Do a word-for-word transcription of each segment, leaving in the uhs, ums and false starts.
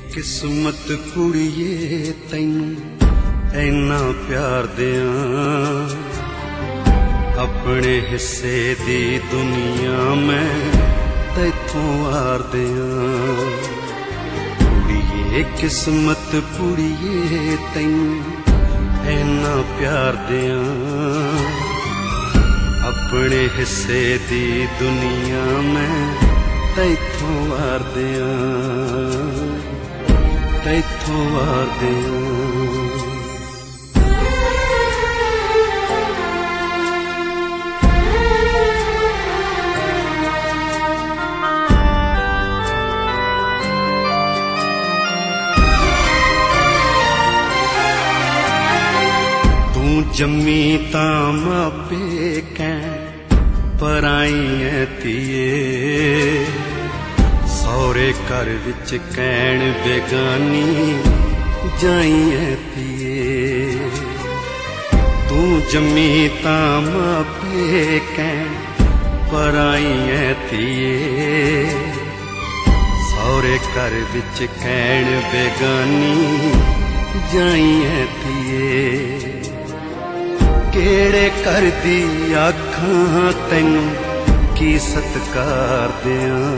किस्मत कुड़िए तैनू ऐना प्यार दियां, अपने हिस्से दी दुनिया में तैथों वार दियां। कुड़िए किस्मत कुड़िए तैनू ऐना प्यार दियां, अपने हिस्से दी दुनिया में तैथों वार दियां, तैथों वार दियां। तू जम्मी तां मापे कैं पराई ऐ धीए, सौरे घर विच कैण बेगानी जाई ऐ धीए। तू जम्मी तां मापे कैण पराई ऐ धीए, सौरे घर विच कैण बेगानी जाई ऐ धीए। केड़े कर दी आखां तैनू की सत्कार दियां,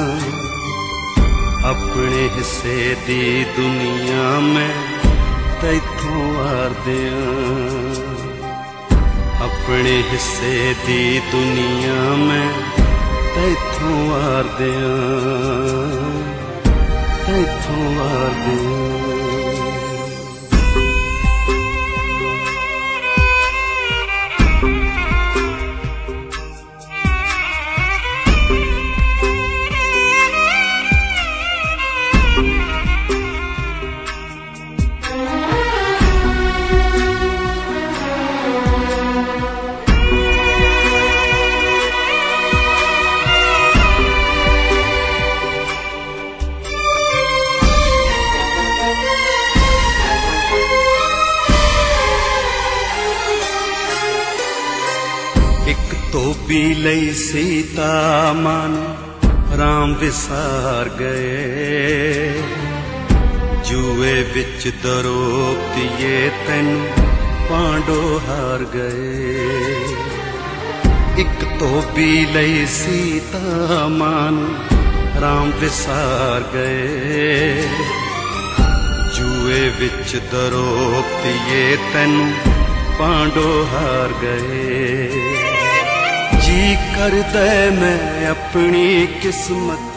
अपने हिस्से दी दुनिया में तैथों वार दियां, अपने हिस्से दी दुनिया में तैथों वार दियां, तैथों वार दियां। एक धोबी लई सीता मां राम विसार गए, जुए विच दरोपतिए तैनू पांडो हार गए। एक धोबी लई सीता मां राम विसार गए, जुए विच दरोपतिए तैनू पांडो हार गए। जी कर दे मैं अपनी किस्मत